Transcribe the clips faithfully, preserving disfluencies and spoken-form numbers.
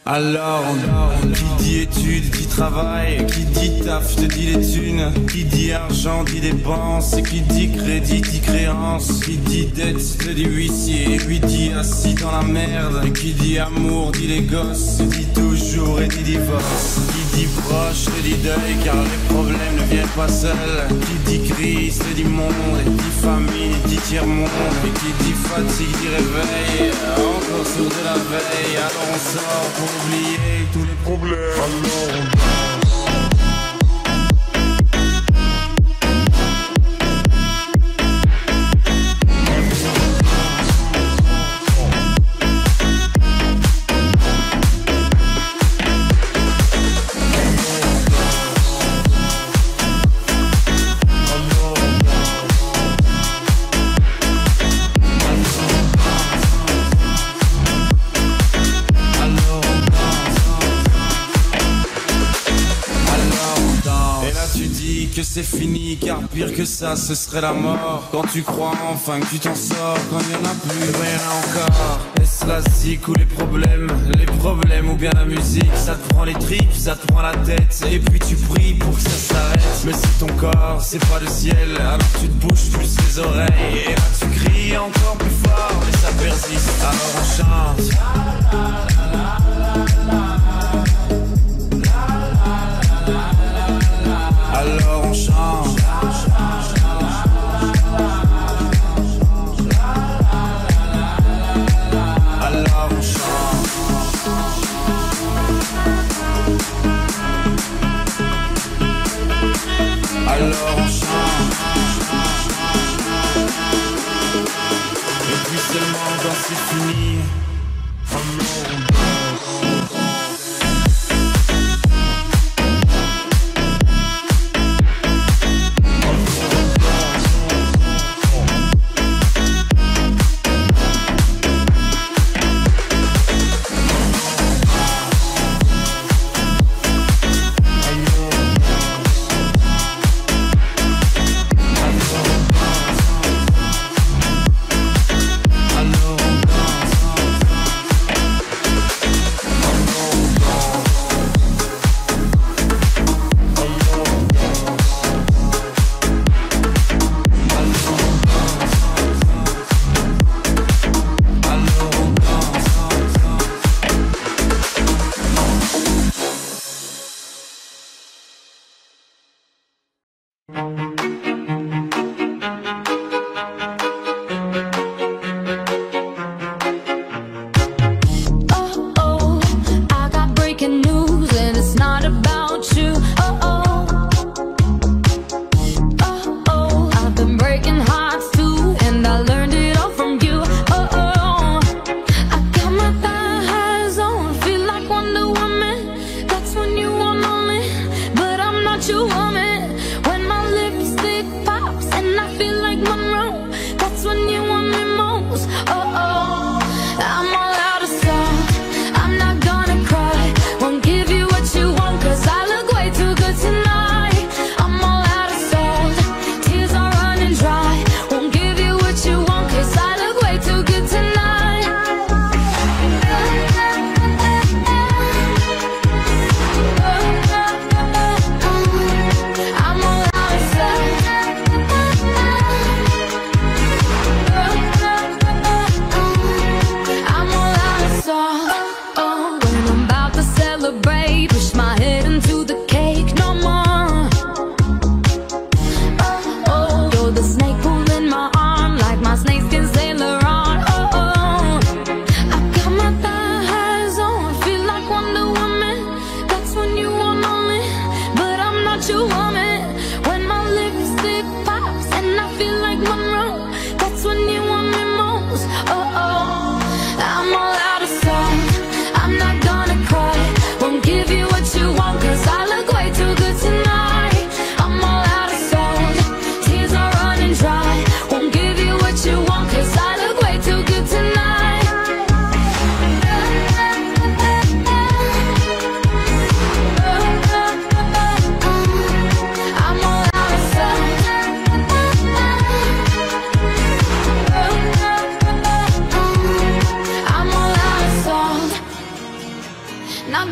Alors, qui dit études, dit travail, qui dit taf, te dit les thunes, qui dit argent, dit dépenses, qui dit crédit, dit créance, qui dit dette, te dit huissier, lui dit assis dans la merde, qui dit amour, dit les gosses, dit toujours et dit divorce, qui dit proche, te dit deuil, car les problèmes ne viennent pas seuls, qui dit crise, te dit monde, dit famille, dit tiers-monde, et qui dit fatigue, dit réveil, encore sourd de la veille, alors on sort pour oublier tous les problèmes. Alors on que c'est fini, car pire que ça, ce serait la mort. Quand tu crois enfin que tu t'en sors, quand il n'y en a plus rien encore. Est-ce la zik ou les problèmes, les problèmes ou bien la musique? Ça te prend les tripes, ça te prend la tête, et puis tu pries pour que ça s'arrête. Mais c'est ton corps, c'est pas le ciel, alors tu te bouges plus les oreilles. Et là tu cries encore plus fort, mais ça persiste, alors on chante. Alors on chante. Alors on chante. Alors on chante. Et puis seulement quand c'est fini, alors on danse.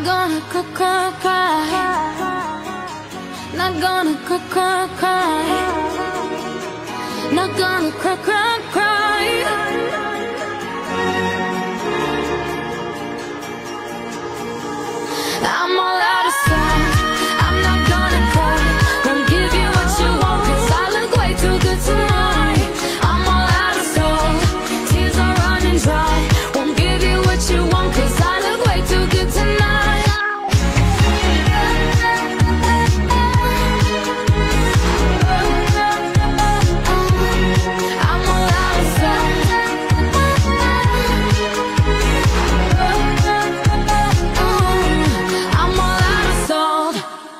Not gonna cry, cry, cry. Not gonna cry, cry, cry. Not gonna cry, cry, cry. I'm all out of sight. I'm not gonna cry. Won't give you what you want, 'cause I look way too good tonight. I'm all out of soul. Tears are running dry. Won't give you what you want, 'cause I look way too good tonight. I'm all out of sight. I'm all out of soul.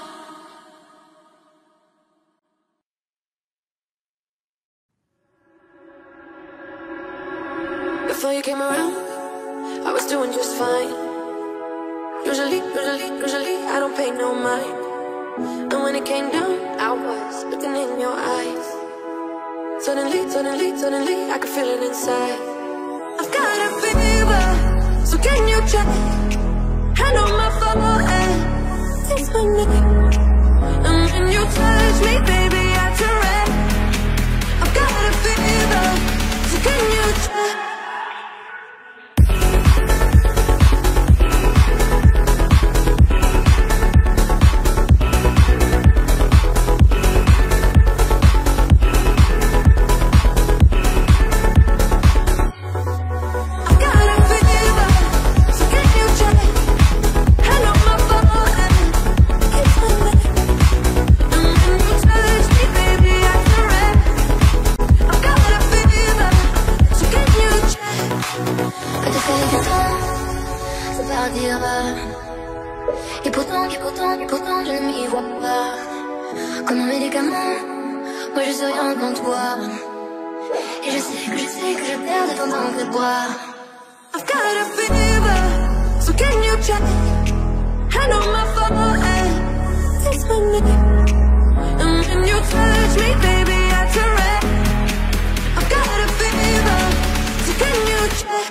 Before you came around, I was doing just fine. Usually, usually, usually, I don't pay no mind. And when it came down, I was looking in your eyes. Suddenly, suddenly, suddenly, I could feel it inside. I've got a fever, so can you check? Hand on my forehead, taste my neck. And when you touch me, baby, I turn red. I've got a fever, so can you check? Et pourtant, et pourtant, et pourtant, je ne m'y vois pas. Comme un médicament, moi je suis rien qu'en toi. Et je sais que je sais que je perds de ton temps que boire. I've got a fever, so can you check? Hand on my forehead, taste my neck. And when you touch me, baby, I turn red. I've got a fever, so can you check?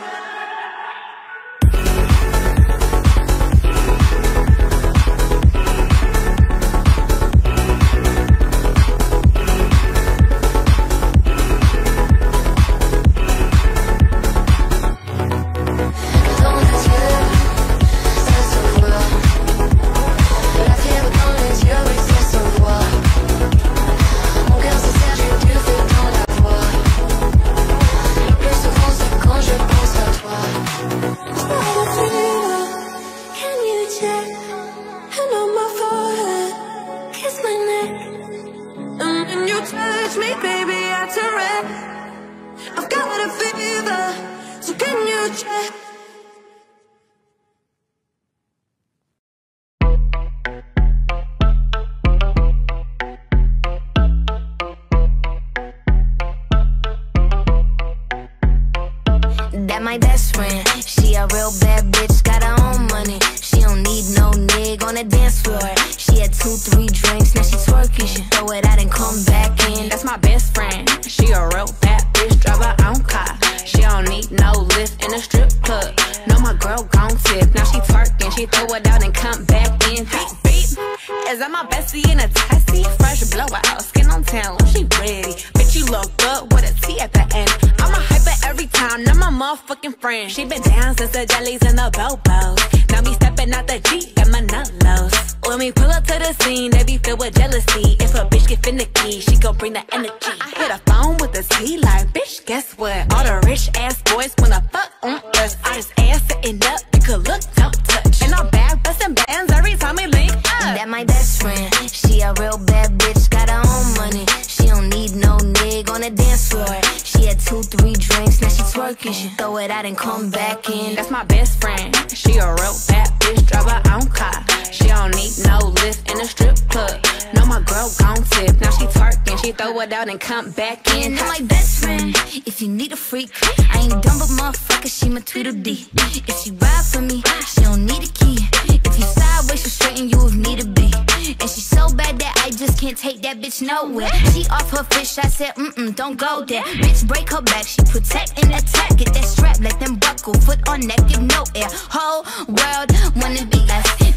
Touch me, baby, I turn red. I've got a fever, so can you check? That my best friend, she a real bad bitch, got her own money. She don't need no nigga on the dance floor. She had two, three drinks, now she twerking. She throw it out and come back in. That's my best friend, she a real bad bitch, drive her own car. She don't need no lift in a strip club. No, my girl gon' tip, now she twerking. She throw it out and come back in. Beep, beep. Is that my bestie in a tessie? Fresh blowout, skin on town, she ready. Bitch, you look good with a T at the end. I'm a hyper every time, I'm my motherfucking friend. She been down since the jellies and the bobos. Now me stepping out the Jeep, got my nullos. When we pull up to the scene, they be filled with jealousy. If a bitch get finicky, she gon' bring the energy. I hit a phone with a T like, bitch, guess what? All the rich ass boys wanna fuck on us. I just ass sitting up, you could look, don't touch. And I'm back bustin' bands every time we link up. That my best friend, she a real bad bitch, got her own money. She don't need no nigga on the dance floor. She had two, three drinks, now she twerking. She throw it out and come back in. That's my best friend, she a real bad bitch, drive her own car. She don't need no lift in a strip club. No, my girl gon' tip, now she twerking. She throw it out and come back in. That my best friend, if you need a freak, I ain't dumb but motherfucker, she my Tweedledee. If she ride for me, she don't need a key. If you sideways, she'll straighten you if need a be. And she's so bad that I just can't take that bitch nowhere. She off her fish, I said, mm-mm, don't go there. Bitch, break her back, she protect and attack. Get that strap, let them buckle, foot on neck, give no air. Whole world wanna be us.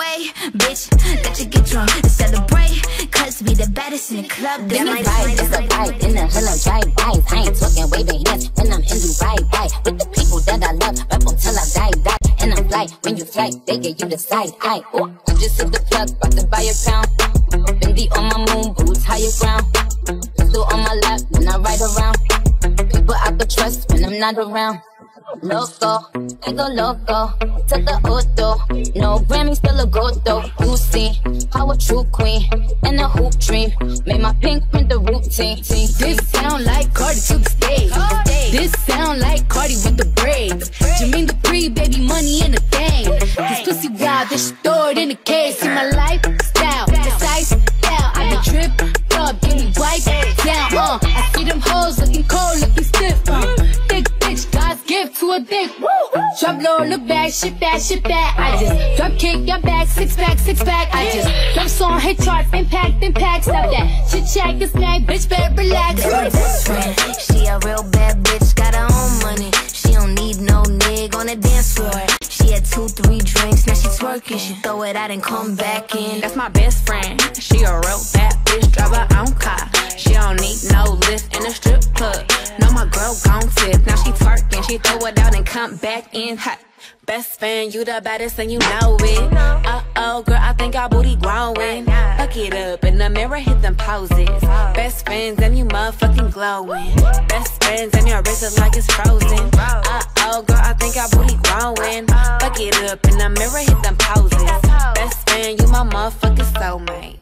way, bitch, let you get drunk and celebrate. Cause we the baddest in the club. This my vibe, this a vibe in the hood like drive-bys. I ain't talking waving hands when I'm in Dubai, right? With the people that I love, rap until I die, die. And I'm fly, when you fly, they get you the side eye. Oh, I just hit the plug, about to buy a pound. Bendy on my moon, boots higher ground. Pistol on my lap when I ride around. People I could trust when I'm not around. Loco, I go loco, to the auto. No Grammy, still a gold though. You see, how a true queen in a hoop dream. Made my pink print the routine. This sound like Cardi to the stage. This sound like Cardi with the braids. Jermaine Dupri, baby, money in the thing. This pussy wild, this stored in the case. See my lifestyle, this ice style. I been drip up, give me white down. Uh, I see them hoes looking cold, looking stiff. Uh, thick bitch, God's gift to a dick. Drop low, look back, shit back, shit back. I just drop kick, your back, six pack, six pack. I just drop song, hit charts, impact, impact. Stop that chit chat, get snack, bitch, better relax. That's my best friend. She a real bad bitch, got her own money. She don't need no nigga on the dance floor. She had two, three drinks, now she twerking. She throw it out and come back in. That's my best friend. She a real bad bitch, drive her own car. She don't need no lift in a strip club. No, my girl gon' tip. Now she twerking, she throw it out and come back in hot. Best friend, you the baddest and you know it. Uh-oh, girl, I think our booty growing. Fuck it up, in the mirror, hit them poses. Best friends and you motherfucking glowing. Best friends and your wrist is like it's frozen. Uh-oh, girl, I think our booty growing. Fuck it up, in the mirror, hit them poses. Best friend, you my motherfucking soulmate.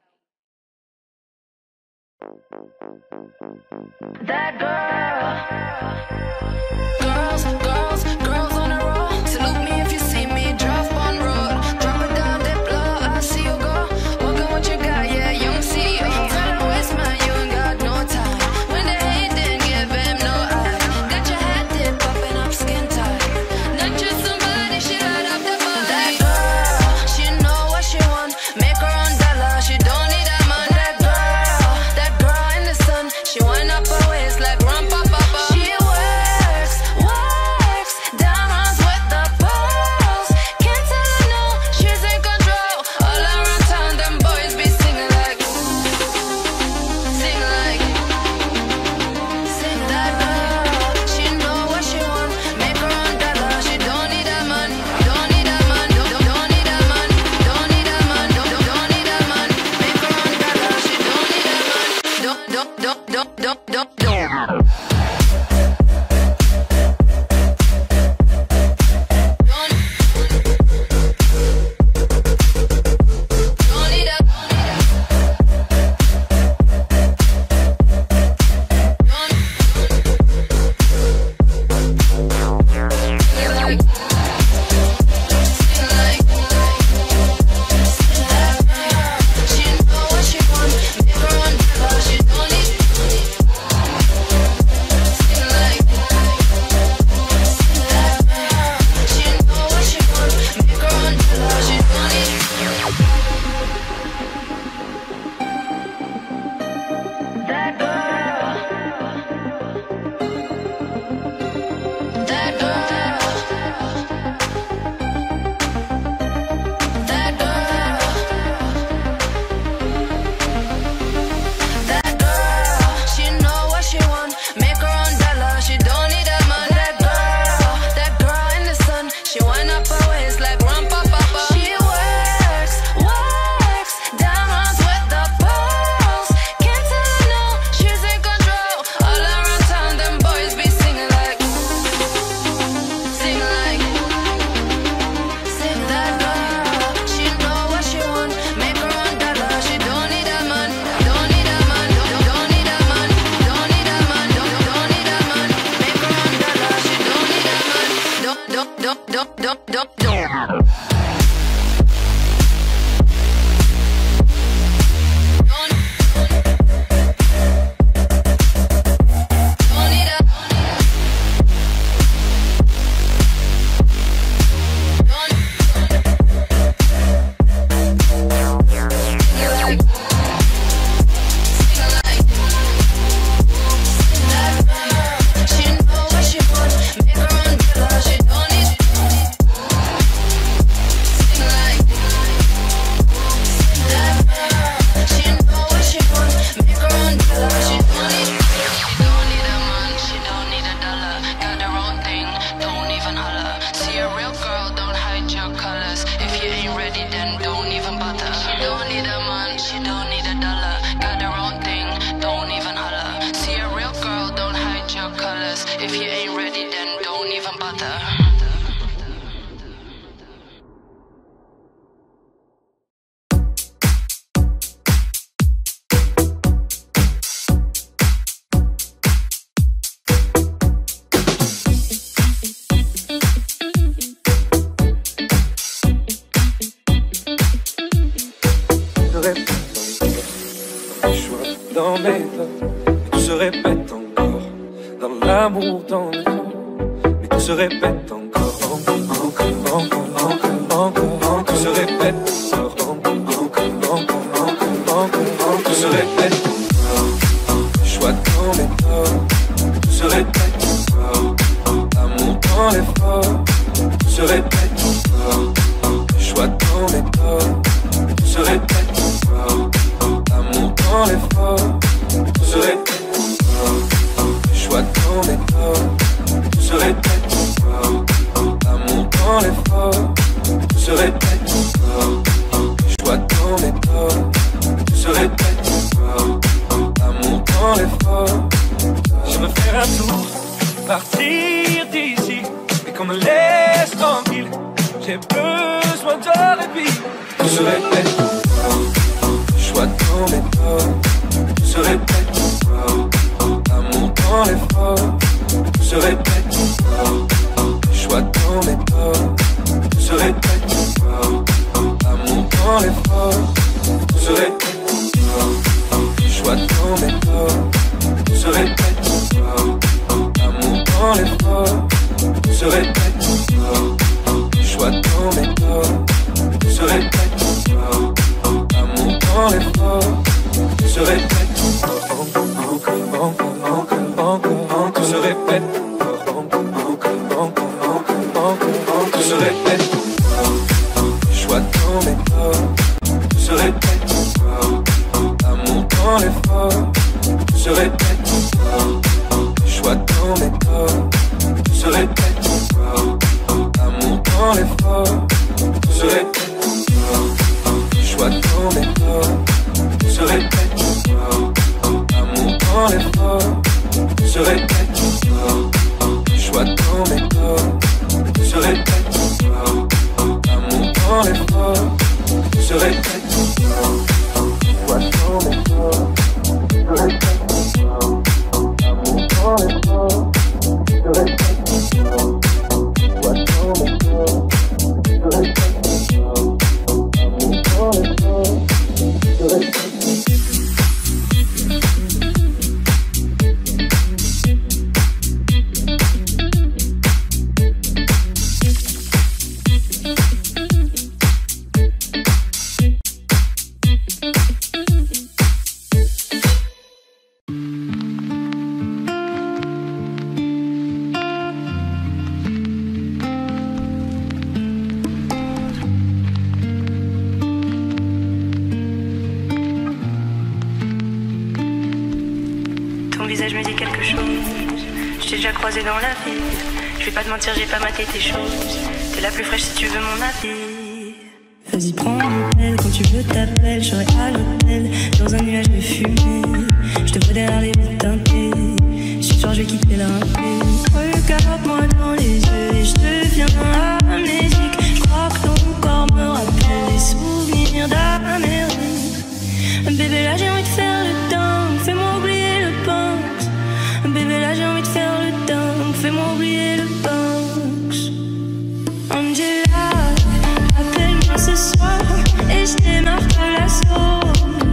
That girl. Girls, girls, girls on the road. Salute me if you see me, drop on road. Drop it down that blow, I see you go. Walking what you got, yeah, you don't see you. Tell them waste man, you ain't got no time. When they hate, then give him no eye. Got your head dip, popping up skin tight. Not just somebody, she light up the body. That girl, she know what she want. Make her own dollar, she don't need that man. That girl, that girl in the sun. She wind up her waist like rumpa papa. She works, works, diamonds with the pearls. Can't tell her no, she's in control. All around town, them boys be singing like, sing like, sing that girl. She know what she want, make her own dollar. She don't need that man, don't need that man, don't, don't need that man, don't need that man, don't, don't need that man. Make her own dollar, she don't need that man. Don't, don't, don't, don't, don't, don't, don't. ready, then don't even bother. She don't need a man, she don't need a dollar. Got her own thing, don't even holler. See a real girl, don't hide your colors. If you ain't ready, then don't even bother. Dans mes pas, mais tout se répète encore. Dans l'amour, dans le temps, mais tout se répète encore. Encore, encore, encore, encore, encore. Tout se répète encore. Encore, encore, encore, encore. Tout se répète encore. Choix dans mes torts, tout se répète encore. Amour dans l'effort, tout se répète encore. Choix dans mes torts, tout se répète encore. Amour dans l'effort, tout se répète encore. Choix dans mes torts, tout se répète encore. Amour dans l'effort, tout se répète encore. Choix dans mes torts, tout se répète encore. Amour dans l'effort. Je veux faire un tour, partir d'ici, mais qu'on me laisse tranquille. J'ai besoin de répit. Tout se répète encore. Choix dans mes torts, tout se répète encore. Amour dans l'effort, tout se répète encore. Choix dans mes torts, tout se répète encore. Amour dans l'effort, tout se répète encore. Choix dans mes torts, tout se répète encore. Amour dans l'effort, tout se répète encore. Choix dans mes torts, tout se répète encore. Amour dans l'effort, tout se répète encore, encore, encore, encore, encore. Tout se répète encore, encore, encore, encore, encore. Tout se répète encore. Choix dans mes torts, tout se répète encore. Amour dans l'effort, tout se répète encore. Choix dans mes torts, tout se répète encore. Amour dans l'effort, tout se répète encore. Choix dans mes torts, tout se répète encore. Amour dans l'effort, tout se répète encore. Choix dans mes torts, tout se répète encore. Amour dans l'effort, tout se répète encore. Choix dans mes torts, tout se répète encore. Amour dans l'effort, tout se répète encore. Choix dans mes torts, tout se répète encore. Amour dans l'effort, tout se répète. Me dit quelque chose, je t'ai déjà croisé dans la vie. Je vais pas te mentir, j'ai pas maté tes choses. T'es la plus fraîche si tu veux mon avis. Vas-y, prends mon appel, quand tu veux t'appelles. Je serai à l'hôtel, dans un nuage de fumée. Je te vois derrière les vitres teintées. Ce soir je vais quitter la rapée. Regarde-moi dans les yeux et je deviens amnésique. Je crois que ton corps me rappelle les souvenirs d'Amérique. Bébé, là j'ai envie de faire le dingue, fais-moi oublier le Banks. Bébé, là j'ai envie de faire le dingue, fais-moi oublier le Banks. Angela, appelle-moi ce soir et je démarre de la zone.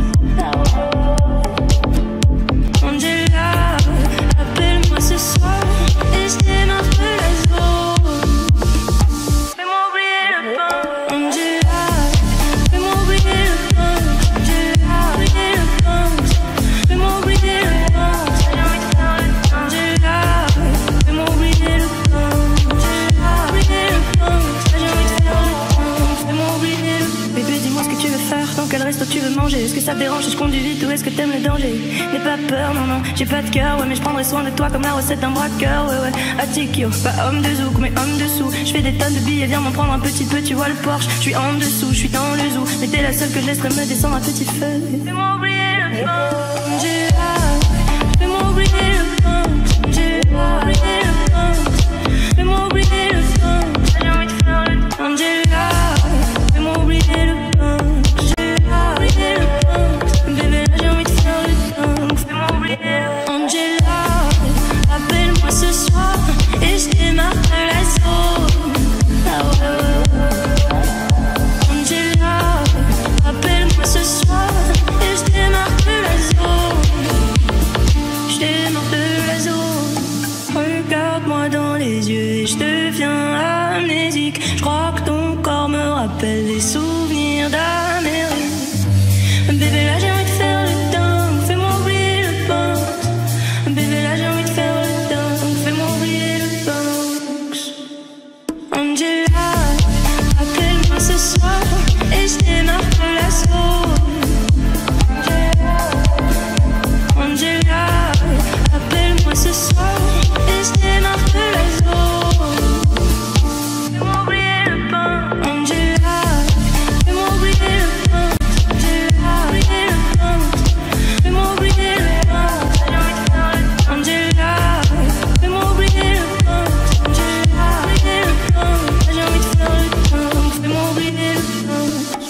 Angela, appelle-moi ce soir et je démarre de la zone. Fais-moi oublier le Banks. Angela, fais-moi oublier le Banks. Angela, oublier le Banks. Fais-moi oublier le Banks. Angela, fais-moi oublier le Banks. Angela, oublier le Banks. J'ai envie de faire le Banks. Fais-moi oublier le Banks. Bébé, dis-moi ce que tu veux faire. Dans quel resto tu veux manger? Est-ce que ça te dérange si je conduis vite ou est-ce que t'aimes le danger? N'aie pas peur, non, non, j'ai pas de cœur, ouais, mais je prendrai soin de toi comme la recette d'un braqueur, ouais, ouais. Atikyo, pas homme de zouk, mais homme dessous. Je fais des tonnes de billets, viens m'en prendre un petit peu, tu vois le Porsche. Je suis en dessous, je suis dans le zoo, mais t'es la seule que je laisserai me descendre un petit feu. Fais-moi oublier le temps, j'ai hâte. Fais-moi oublier le temps, j'ai oublié le temps. Fais-moi oublier le temps, j'ai envie de faire le temps, Angela. Fais-moi oublier le temps, j'ai oublié le temps. Bébé, là j'ai envie de faire le temps, fais-moi oublier. Angela, appelle-moi ce soir et je démarre de la zone. Ah ouais, ouais, ouais. Angela, appelle-moi ce soir et je démarre de la zone. Je démarre de la zone. Regarde-moi dans les yeux et je deviens amnésique. Je crois que ton corps me rappelle des souvenirs d'Amérique. Bébé, là j'ai envie de faire le dingue, fais-moi oublier le pain. Bébé, là j'ai envie de faire le dingue, fais-moi oublier le Banks. Angela, appelle-moi ce soir et je démarre de la zone. Angela, appelle-moi ce soir et je démarre de la zone. Fais-moi oublier le pain. Angela, fais-moi oublier le pain. Angela, oublier le pain. Fais-moi oublier le pain. J'ai envie de faire le pain. Angela, fais-moi oublier le pain. Angela, oublier le pain. J'ai envie de faire le pain. Fais-moi oublier le pain.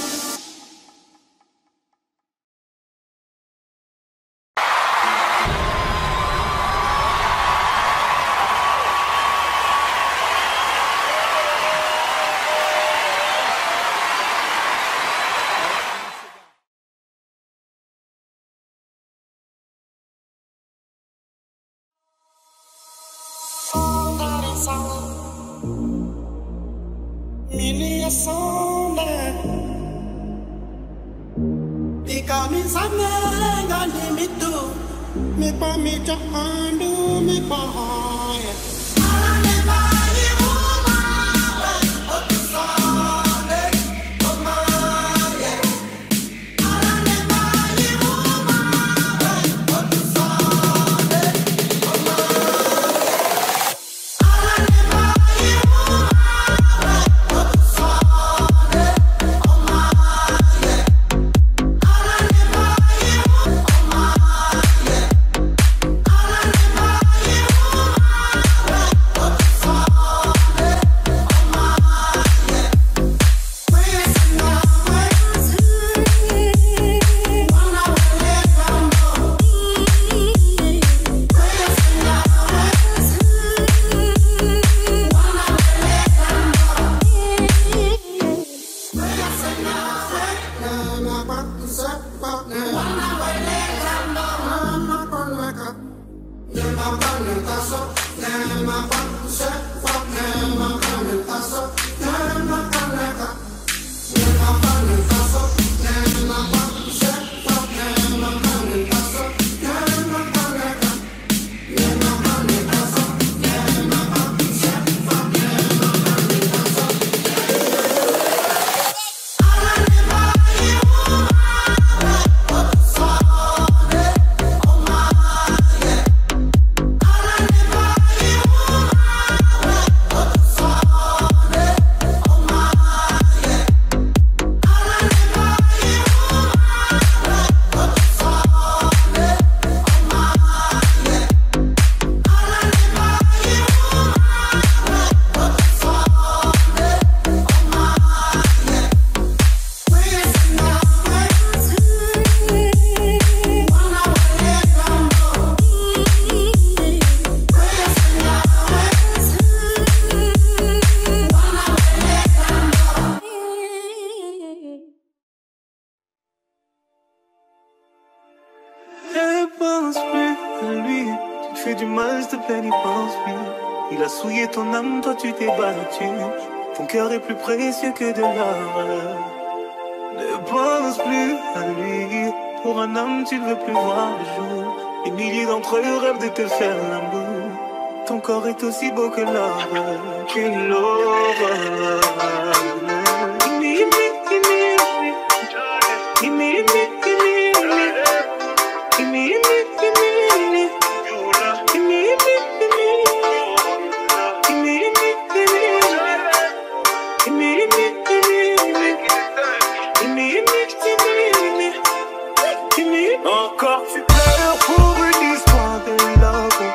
Mini asonda Ika mi sane ngani mitu Mi pa mi jahandu mi pa haya Alane mai uma otusane omaye Alane mai uma otusane omaye Alane mai uma Il a souillé ton âme, toi tu t'es battu. Ton cœur est plus précieux que de l'or. Ne pense plus à lui. Pour un homme, tu ne veux plus voir le jour. Des milliers d'entre eux rêvent de te faire l'amour. Ton corps est aussi beau que l'or, que l'or. Encore tu pleures pour une histoire de love.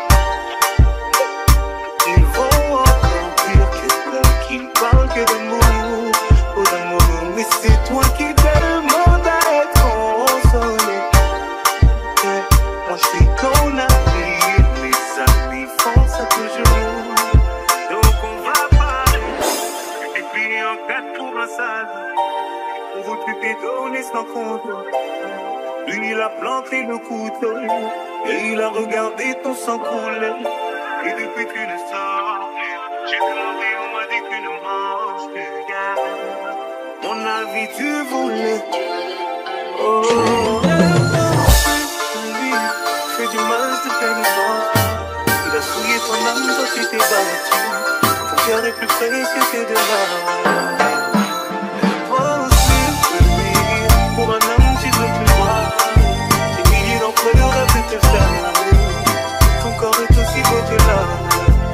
Ils vont encore dire que pleure, qu'ils parlent que d'amour, oh d'amour. Mais c'est toi qui demande à être consolé. Yeah. Moi je suis ton ami, mes amis font ça toujours. Donc on va parler, et puis en quatre pour la salle. On veut plus t'étonner sans compte. Lui il a planté le couteau et il a regardé ton sang couler. Et depuis tu ne sors plus. J'ai demandé, on m'a dit que tu ne manges plus. Yeah. Mon avis tu voulais. Oh, lui fait du mal, je te fais du mal. Il a souillé ton âme, toi tu t'es battu. Ton cœur est plus précieux que de l'or. Pour un homme, tu dois plus voir. Des milliers d'employeurs avec tes flammes. Ton corps est aussi beau que l'âme.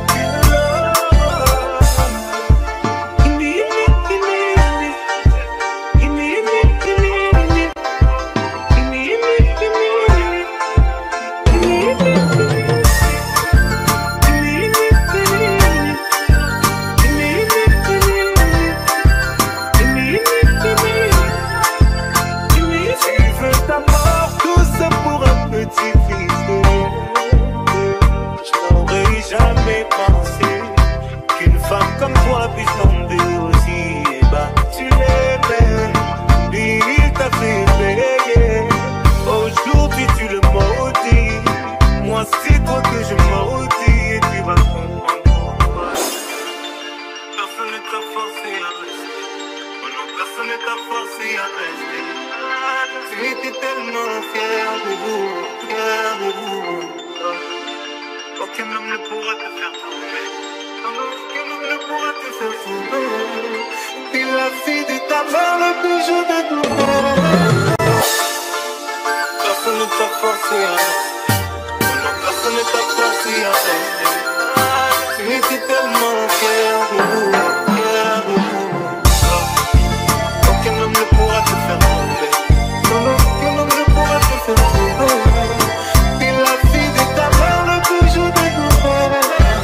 Comme toi puisse tomber aussi bas. Tu l'aimais, lui il t'a fait payer. Aujourd'hui tu le maudis. Moi c'est toi que je maudis. Et tu vas comprendre pourquoi. Personne ne t'a forcé à rester. Oh non, personne ne t'a forcé à rester. Tu étais tellement fier de vous, fier de vous. Aucun homme ne pourra te faire tomber. Aucun homme ne pourra te faire tomber. T'es la fille de ta mère, le bijou de ton père. Personne ne t'a forcé à rester. Personne ne t'a forcé à rester. Tu étais tellement fier de vous, fier de vous. Aucun homme ne pourra te faire tomber. Aucun homme ne pourra te faire tomber. T'es la fille de ta mère, le bijou de ton père.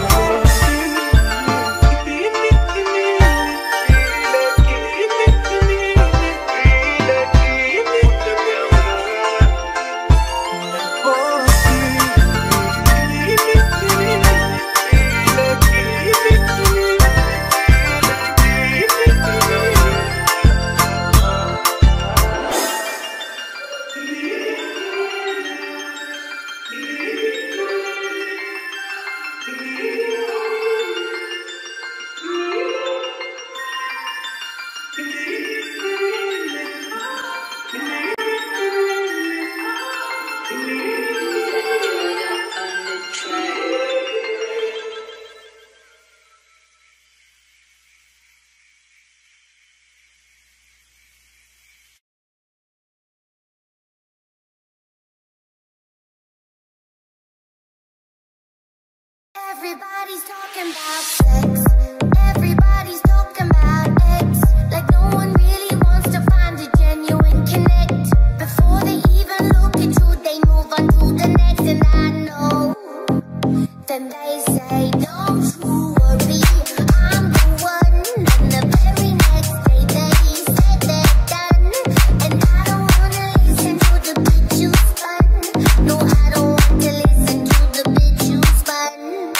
Everybody's talking about sex. Everybody's talking about X. Like no one really wants to find a genuine connect. Before they even look at you, they move on to the next. And I know, then they say, don't you worry, I'm the one. And the very next day they said they're done. And I don't wanna listen to the bitch you spun. No, I don't want to listen to the bitch you spun.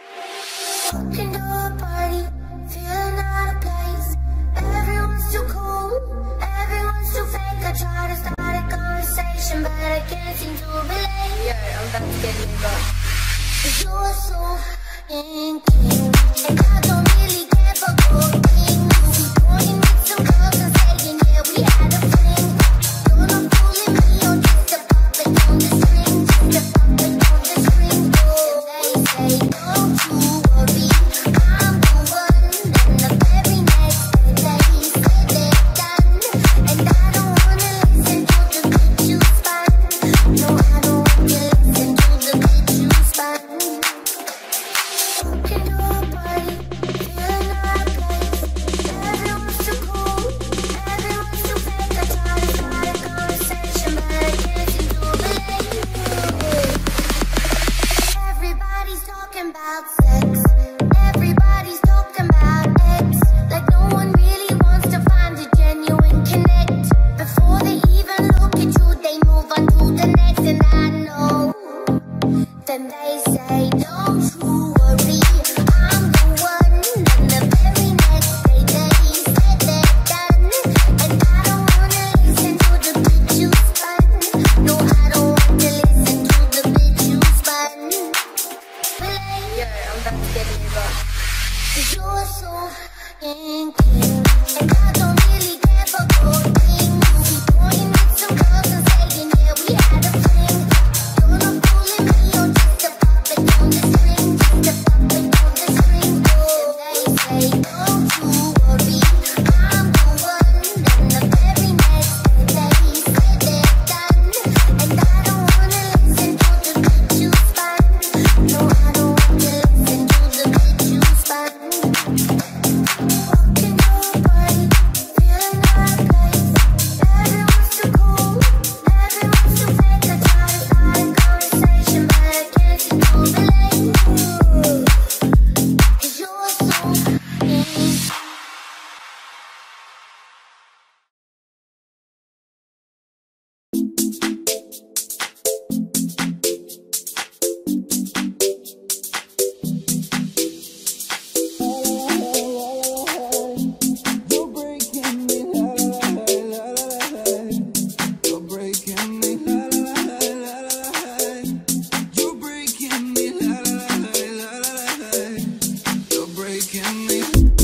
Walking to a party, feeling out of place. Everyone's too cool, everyone's too fake. I try to start a conversation, but I can't seem to relate. Yeah, I'm about to get it up. Cause you're so inking, and I don't really care for gold things. You be pointing with some girls and saying, yeah, we had a fling. You're not fooling me, you're just a puppet on the string, just a puppet on the string. Oh, they say, don't you worry, I'm the one. And the very next day they said they're done. And I don't wanna listen to the bitch you spun. No, I don't You're so in clear, and I don't really care for gold things. Pointing at some girls and saying, yeah, we had a fling. You're not fooling me, you're just a puppet on the string, just a puppet on the string. Oh, they say, don't you worry, I'm the one. Then the very next day, they say they're done, and I don't wanna listen to the bitch you spun. No, I don't want to listen to the bitch you spun. Walking away, feeling out of place. Never was too cool, never was too fake. I try to find conversation, but I can't seem to relate. 'Cause you're so mean. You're breaking me, la la la la la. You're breaking me, la la la la la. You're breaking me, la la la la la. You're breaking me.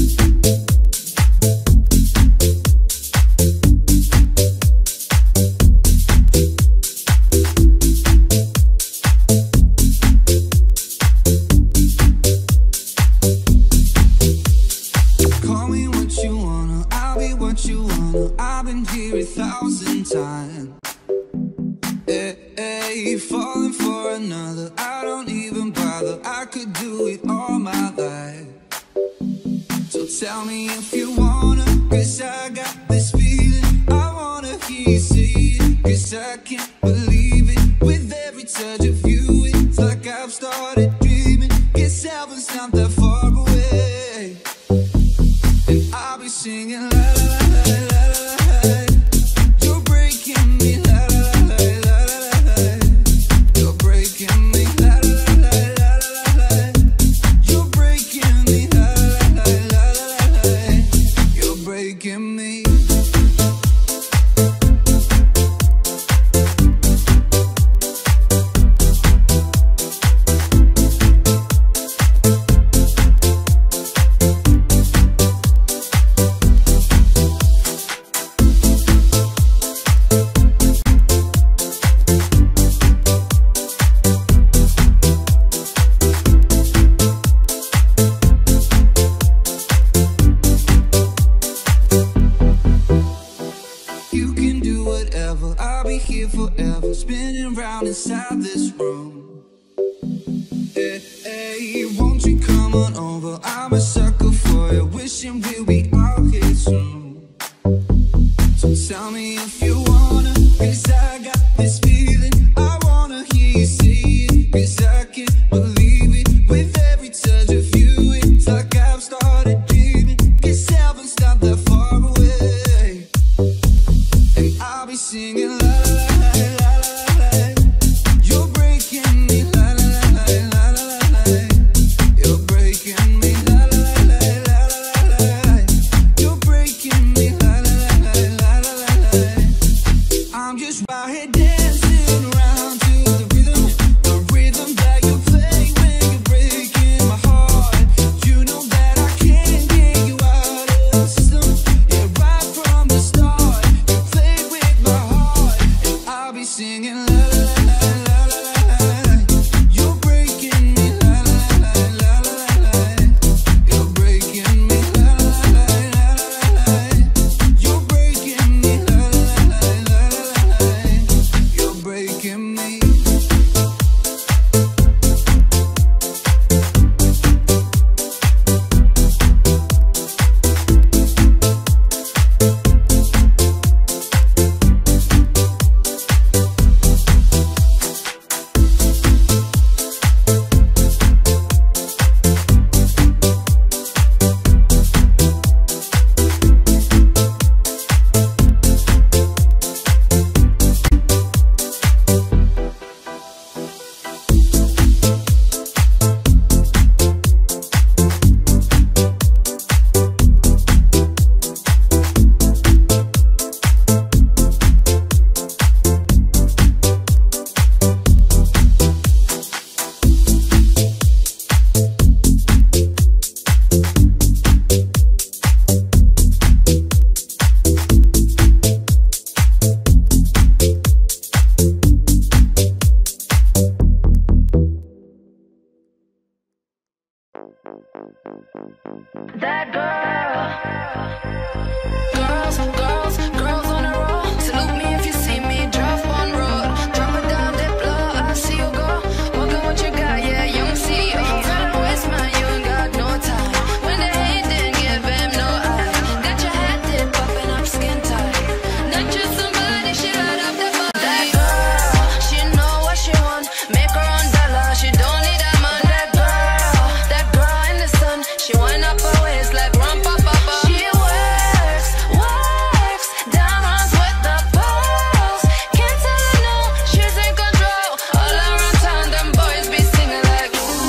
Call me what you wanna, I'll be what you wanna. I've been here a thousand times. Hey, hey, falling for another, I don't even bother. I could do it all my life. So tell me if you wanna, 'cause I got this feeling. I wanna hear you say it, 'cause I can't believe it. With every touch of you, it's like I've started dreaming. Guess heaven's not that far away. And I'll be singing la la la la la la. You're breaking me, la la la la la la. You're breaking me, la la la la la la. You're breaking me, la la la la la la. You're breaking me. You can do whatever, I'll be here forever, spinning round inside this room. Hey, hey, won't you come on over? I'm a sucker for you, wishing we'll be out here soon. So tell me if you wanna, 'cause I got this feeling. I wanna hear you say it, 'cause I can't believe it. With every touch of you, it's like I've started dreaming. 'Cause heaven's not that far away. And I'll be singing la la la la la la. You're breaking me, la la la la la la. You're breaking me, la la la That girl. Girls, girls, girls on the road. Salute me if you see me. Drive on road. Drop it down that blow. I see you go. Walking with your guy, yeah, you don't see you. Tell him waste man, you ain't got no time. When they hate, then give him no eye. Got your head dip, popping up skin tight. Not just somebody, she light up the body. That girl, she know what she want. Make her own dollar, she don't need that man. That girl, that girl in the sun. She wind up her waist like rumpa papa. She works, works, diamonds with the pearls. Can't tell her no, she's in control. All around town, them boys be singing like,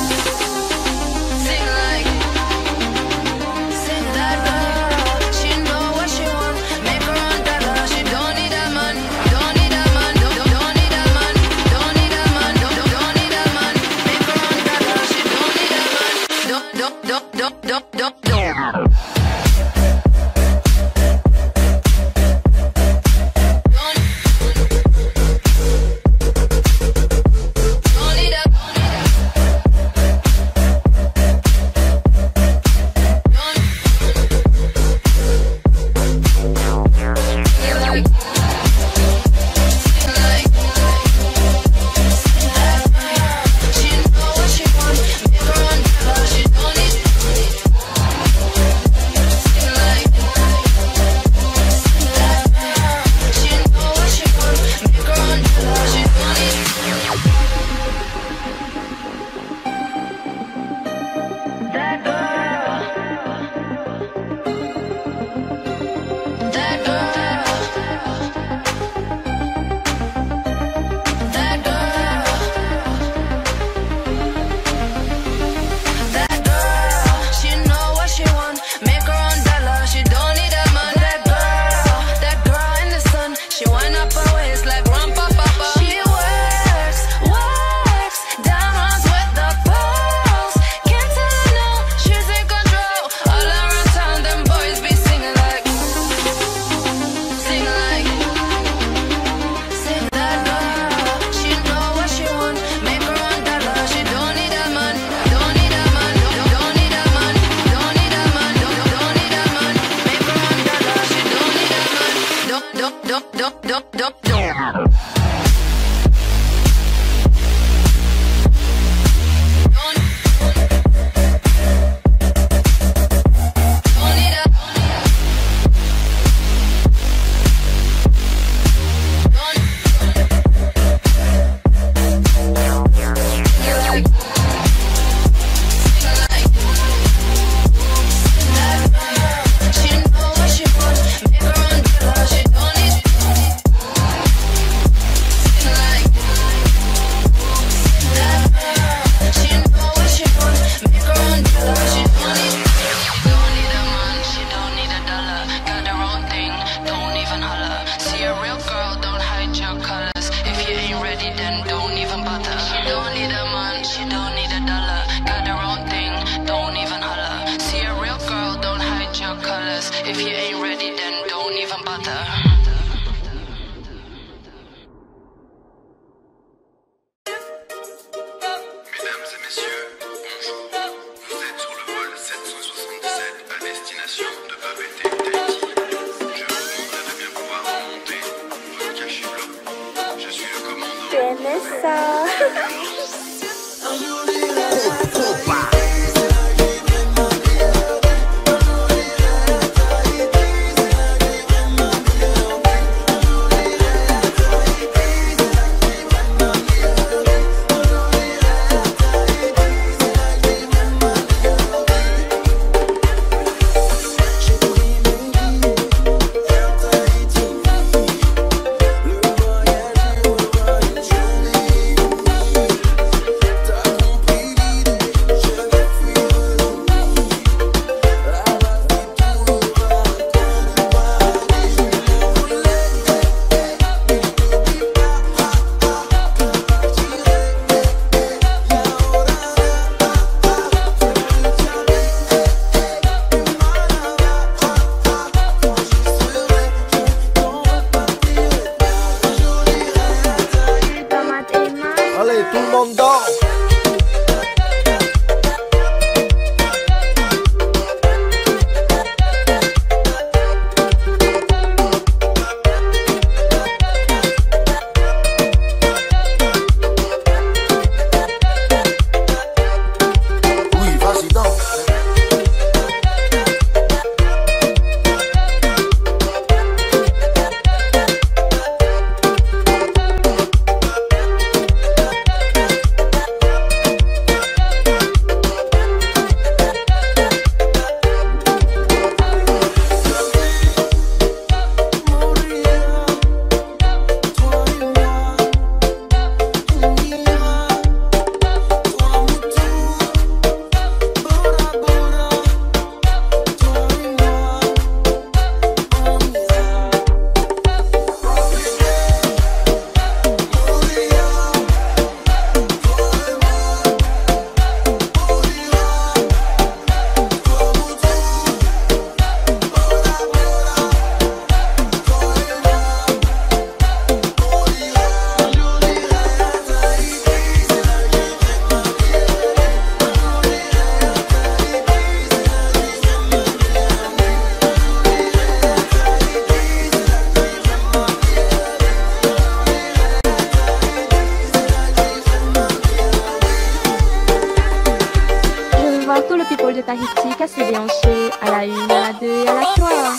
sing like, sing that girl. She know what she want, make her own dollar. She don't need that man, don't need that man, don't, don't need that man, don't need that man, don't, don't need that man. Make her own dollar, she don't need that man. Don't, don't, don't, don't, don't, don't, don't. If you ain't ready, then don't even bother. Mesdames et messieurs, bonjour. Vous êtes sur le vol sept cent soixante-dix-sept à destination de Papeete, Tahiti. Je vous demanderai de bien pouvoir remonter votre cachiflot. Je suis le commandant. Tu aimais ça? qu'à se déhancher. À la une, à la deux et à la trois.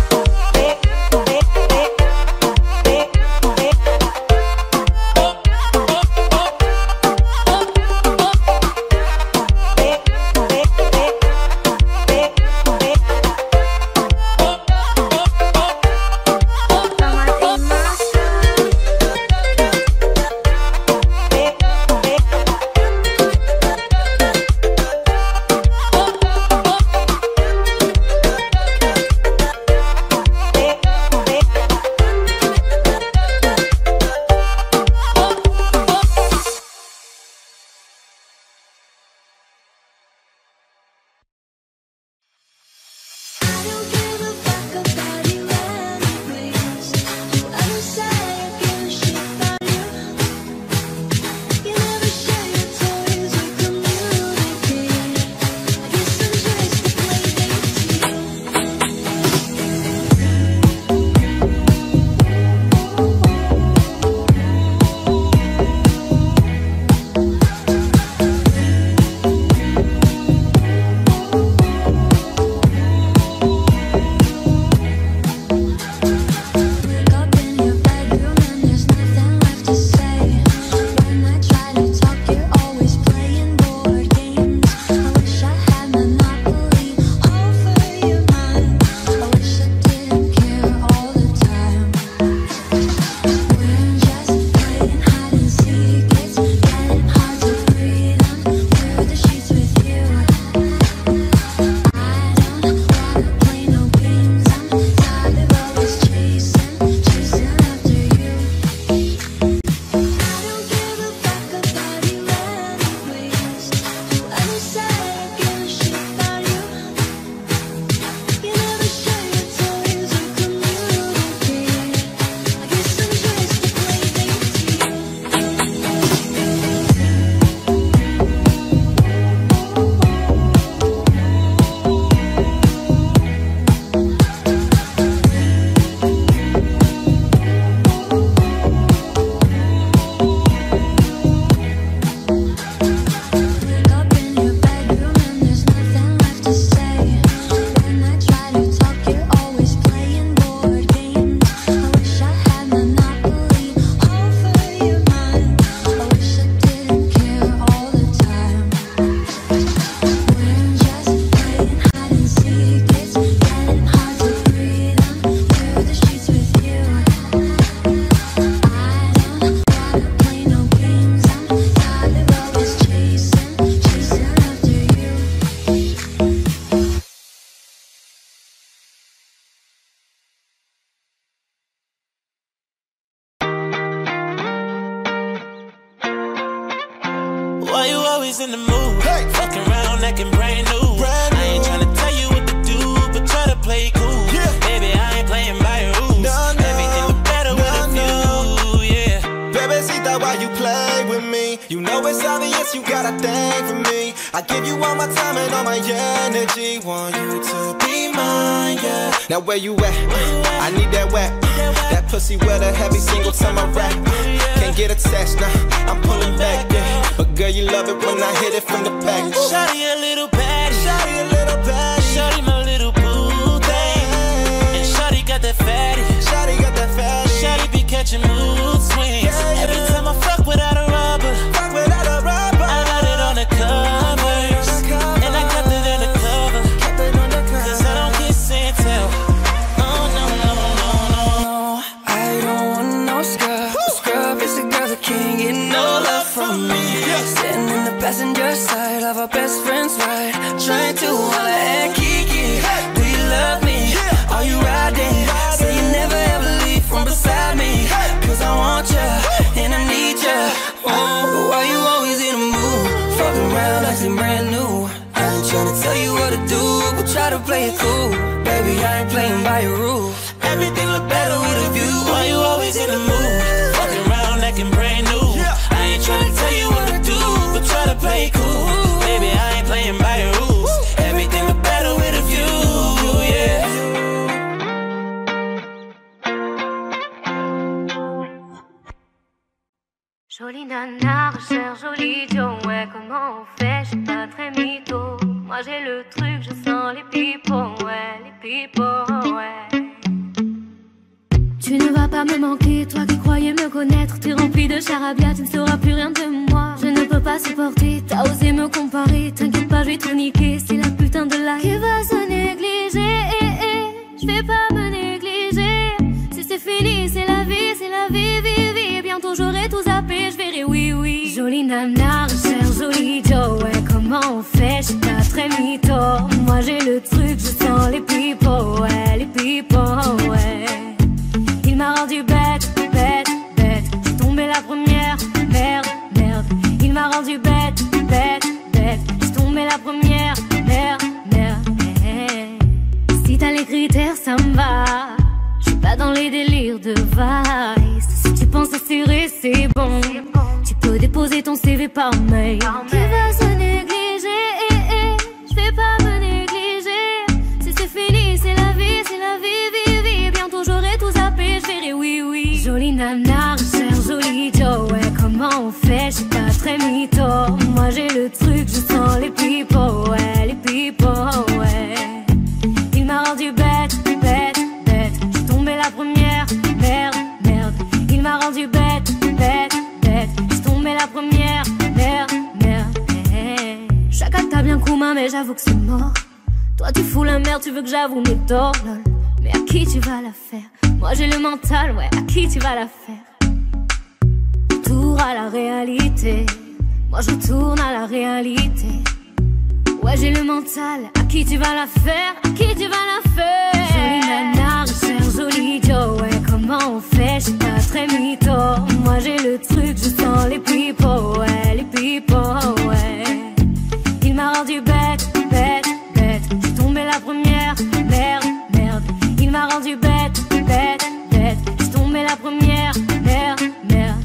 Why you always in the mood? Hey. Fucking around acting brand new. brand new. I ain't tryna tell you what to do, but try to play it cool. Yeah. Baby, I ain't playing by your rules. No, no. Everything look better no, with a view, no. yeah. Bebecita, why you play with me? You know it's obvious you got a thing for me. I give you all my time and all my energy. Want you to be mine, yeah. Now where you at? Uh, I need that wet. That pussy wet a heavy single time I rap. Can't get attached, nah, I'm pulling back, yeah. But girl, you love it when I hit it from the back. Shawty a little baddie, shawty a little baddie, shawty my little boo thing. And shawty got that fatty, shawty got that fatty. Shawty be catching mood swings. Yeah, yeah. Every time I fuck without a rubber, fuck without a rubber, I got it on the covers, and I kept it in the cover, kept it on the cover. Cause I don't kiss and tell. Oh no no no no, I don't want no scrub. A scrub is a girl that can't get no love from me. Sitting in the passenger side of our best friend's ride, trying to holler at Kiki. Do you love me? Are you riding? Say you never ever leave from beside me. Cause I want ya and I need ya. Oh, but why you always in the mood? Fucking around acting brand new. I ain't tryna tell you what to do, but try to play it cool. Baby, I ain't playing by your rules. Everything look better with a view. Why you always in the mood? Fucking around acting brand new. I ain't tryna tell you what to do, but try to play it cool. Baby, I ain't playing by your rules. Everything look better with a view, yeah. Jolie nana, recherche joli Joe. Ouais, comment on fait? J'suis pas très mytho. Moi j'ai le truc, je sais. le charabia, tu ne sauras plus rien de moi. Je ne peux pas supporter, t'as osé me comparer. T'inquiète pas, je vais tout niquer, c'est la putain de la qui va se négliger. Eh, eh, je vais pas me négliger. Si c'est fini, c'est la vie, c'est la vie, vie, vie. Bientôt j'aurai tout zappé, je verrai oui, oui. Jolie nana, cher joli Joe, ouais, comment on fait, je suis pas très mytho. Moi j'ai le truc, je sens les pipos, ouais, les pipos, ouais. Il m'a rendu bête, bête, bête. J'ai tombé la première, merde, merde. Il m'a rendu bête, bête, bête. J'ai tombé la première, merde, merde. Si t'as les critères, ça me va. Je suis pas dans les délires de vice. Si tu penses assurer, c'est bon. Tu peux déposer ton C V par mail. Qui va se négliger, eh, eh. Je vais pas me négliger. Si c'est fini, c'est la vie, c'est la vie, vie, vie. Bientôt j'aurai tout zappé, je verrai oui, oui. Jolie nana, cher joli Joe, ouais, comment on fait, je suis pas très mytho. Moi j'ai le truc, je sens les pipos, ouais, les pipos, ouais. Il m'a rendu bête, bête, bête. J'ai tombé la première, merde, merde. Il m'a rendu bête, bête, bête. J'ai tombé la première, merde, merde. Chacun t'a bien couma, mais j'avoue que c'est mort. Toi tu fous la merde, tu veux que j'avoue mes torts, lol. Mais à qui tu vas la faire? Moi j'ai le mental, ouais, à qui tu vas la faire? Tour à la réalité. Moi je tourne à la réalité. Ouais j'ai le mental, à qui tu vas la faire? À qui tu vas la faire? Jolie nana, cher joli Joe, ouais, comment on fait? Je suis pas très mytho. Moi j'ai le truc, je sens les pipos, ouais, les pipos, ouais. Il m'a rendu bête, bête, bête. J'ai tombé la première, merde, merde. Il m'a rendu bête, bête, bête. J'ai tombé la première, merde, merde.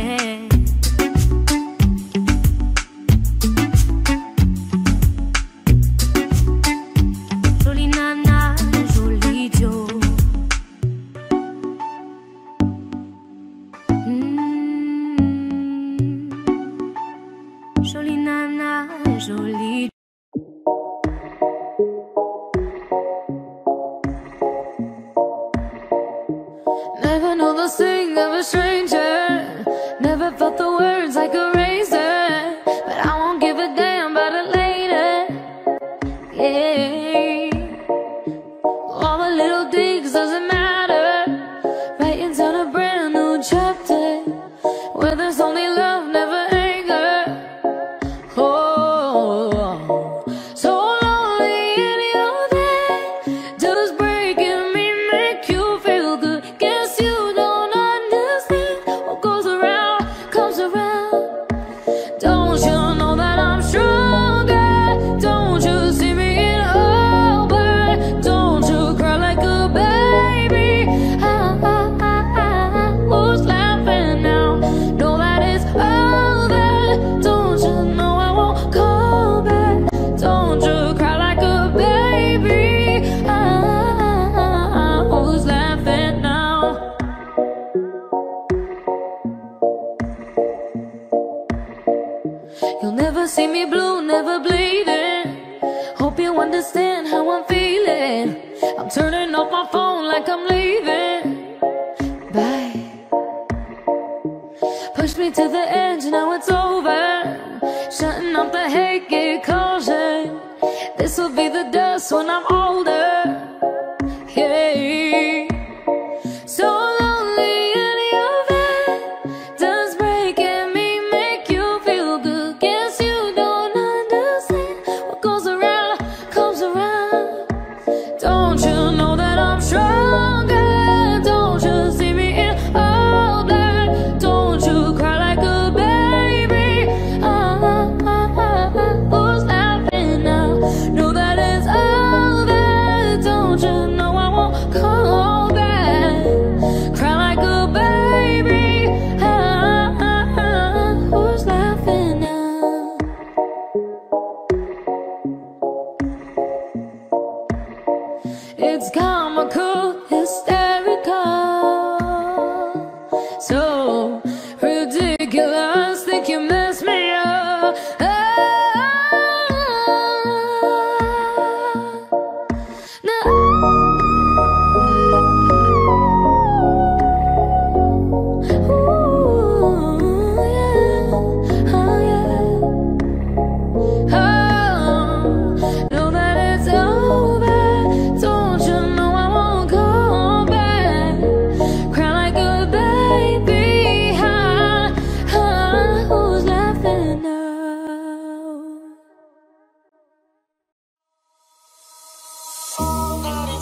Jolie nana, joli Joe. Mmh. Jolie nana, jolie. Never know the sting of a stranger. Never felt the words like a razor. But I won't give a damn about it later. Yeah. All the little things doesn't matter. Writing down a brand new chapter where there's only love, never anger. Oh, so lonely and you're there. Does breaking me make you feel good? Guess you don't understand. What goes around comes around. Don't you know that I'm stronger? Don't you see me in over? Don't you cry like a baby? I, I, I, I was laughing now. Know that it's over. Don't you know I won't come back? Don't you cry like a baby? I, I, I was laughing now. You'll never see me blue, never bleeding. Hope you understand how I'm feeling. I'm turning off my phone like I'm leaving. Bye. Push me to the edge, now it's over. Shutting off the hate, get caution. This'll be the dust when I'm older. Yeah. So lonely and you're there. Does breaking me make you feel good? Guess you don't understand. What goes around comes around. Don't you know that I'm stronger? Don't you see me in all black? Don't you cry like a baby? I, I, I, I was laughing now. Know that it's over. Don't you know I won't come back? Cry like a baby. I, I, I was laughing now. It's comical, hysterical, so ridiculous. Think you messed me up. Ooh.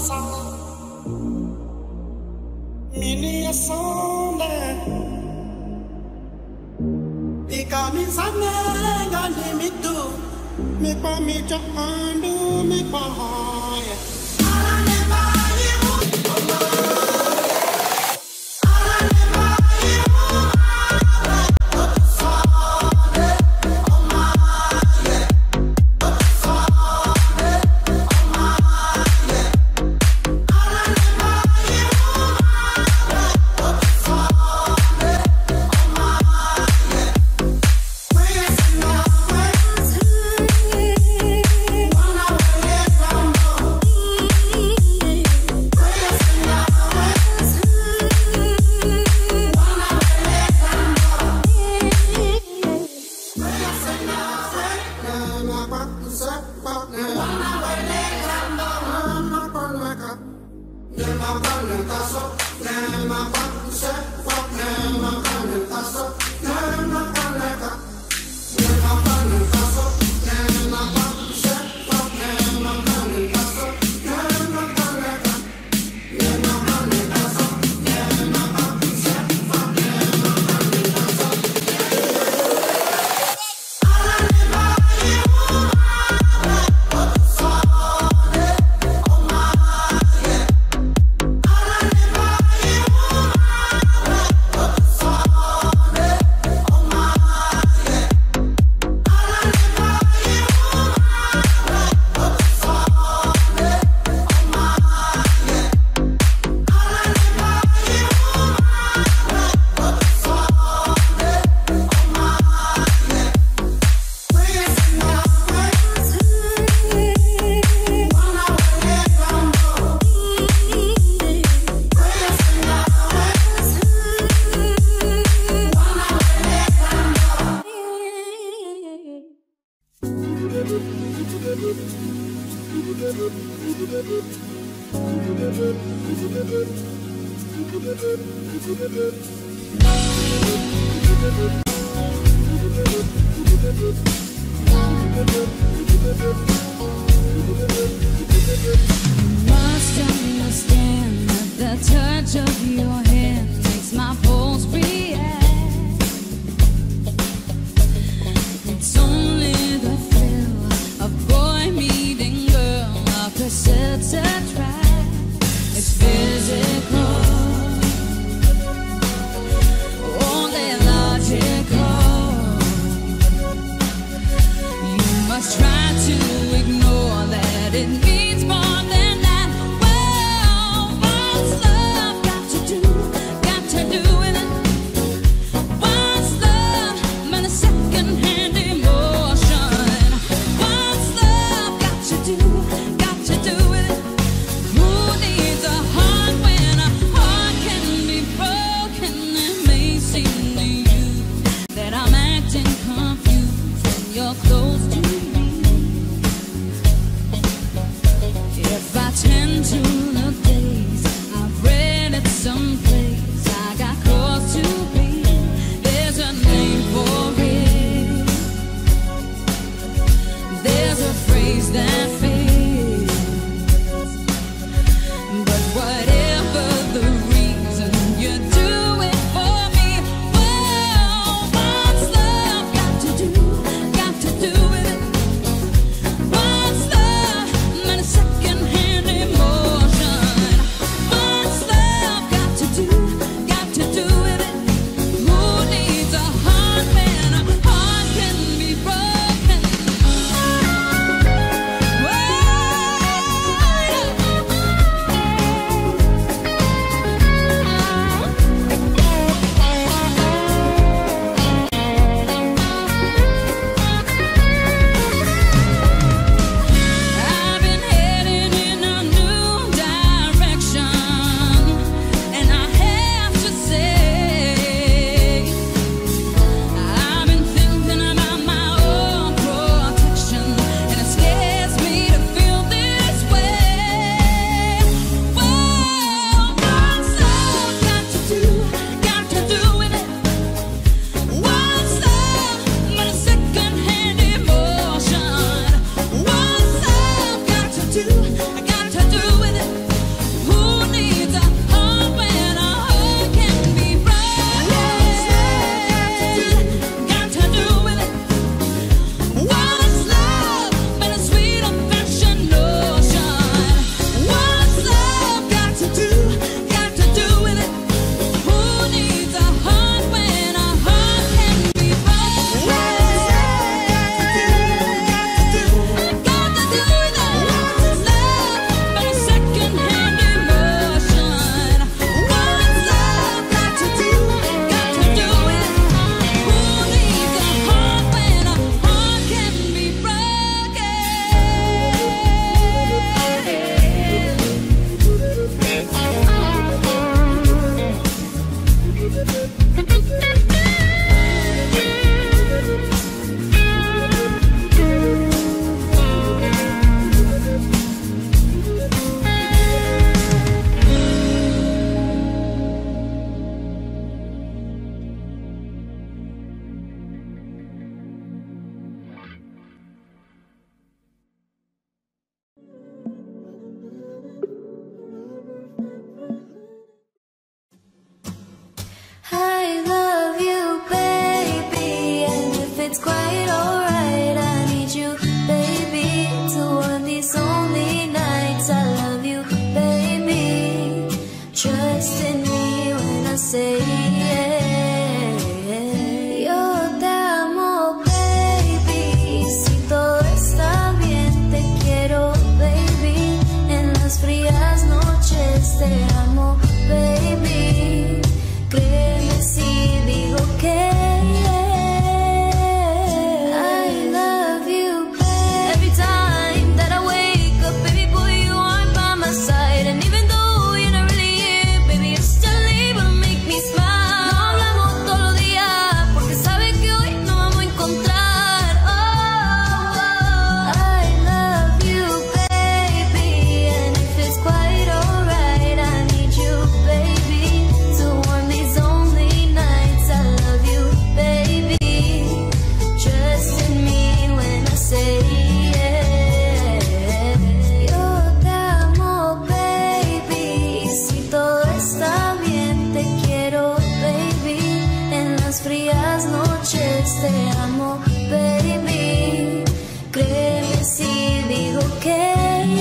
I got to do with it. it's quite alright, I need you, baby, to warm these lonely nights. I love you, baby, trust in me when I say it. Yo te amo, baby, si todo está bien, te quiero, baby, en las frías noches te amo, baby, créeme si digo que te amo, baby, créeme si digo que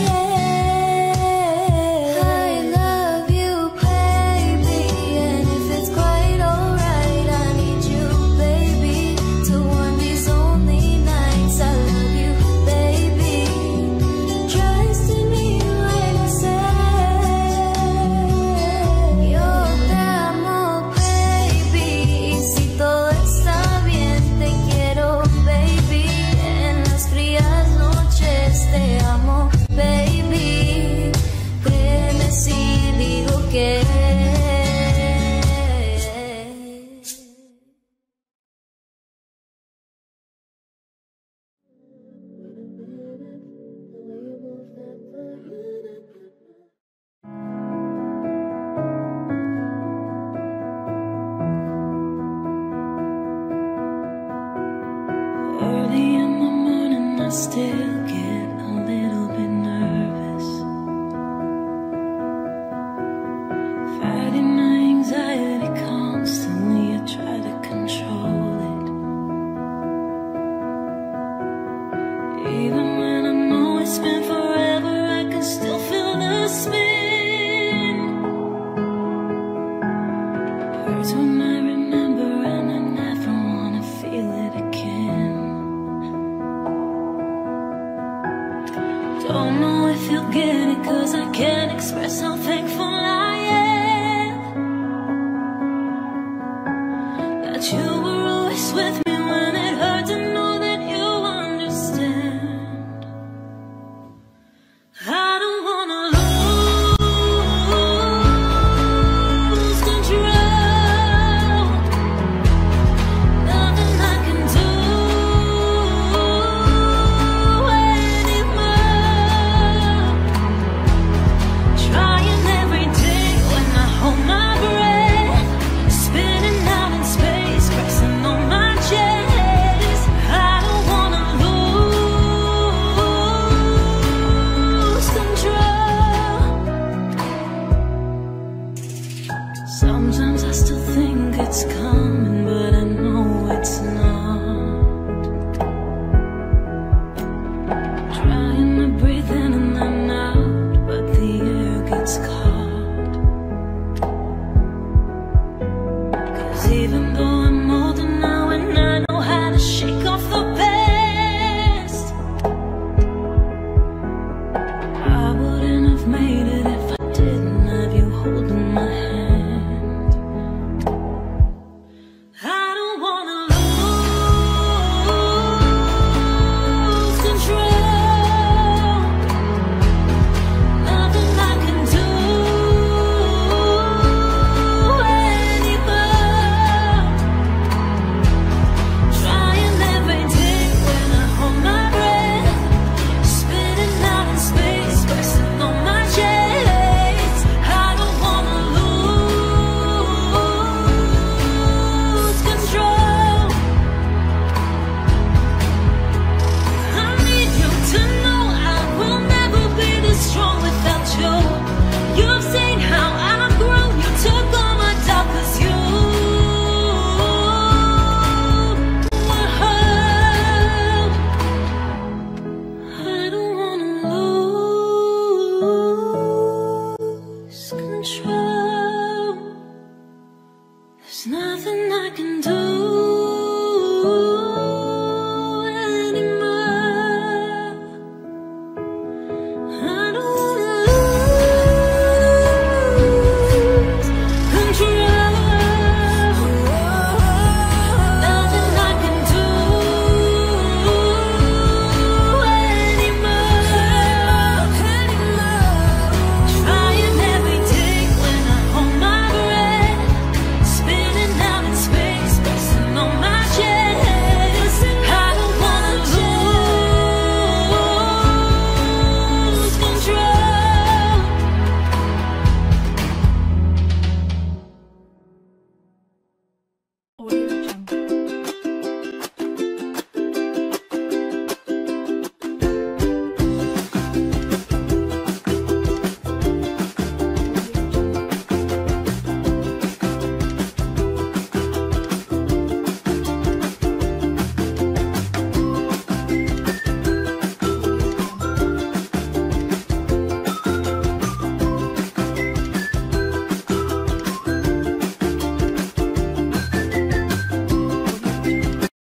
I love you, baby, and if it's quite alright, I need you, baby, to warm these lonely nights. I love you, baby, trust in me when I say yo te amo, baby, si todo está bien, te quiero, baby, en las frías noches te amo, baby, créeme si digo que early in the morning I still get a little bit nervous, fighting my anxiety constantly. I try to control it, even when I know it's been forever, I can still feel the spin. Hurts when I remember and I never wanna feel it again. Don't know if you'll get it, cause I can't express how thankful I